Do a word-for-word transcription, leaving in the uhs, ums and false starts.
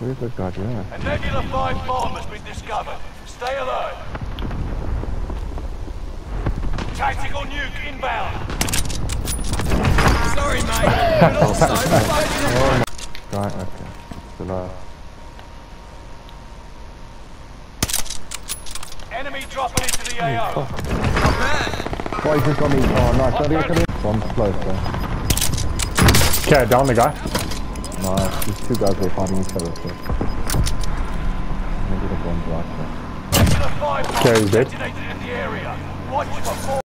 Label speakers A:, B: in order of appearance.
A: Where's that guy going?
B: A Nebula five bomb has been discovered. Stay alert. Tactical nuke inbound. Sorry, mate. But also,
A: Oh my... Right, okay. Still alive.
B: enemy dropping into the A O.
A: Oh, he's just got me. Oh, nice. Don't get me. Bomb's close, though.
C: Okay, down the guy.
A: Nice. These two guys are fighting each other, so. Maybe the bomb's right there.
B: Nebula five bomb
C: Okay, he's dead.
B: detonated in the area. Watch for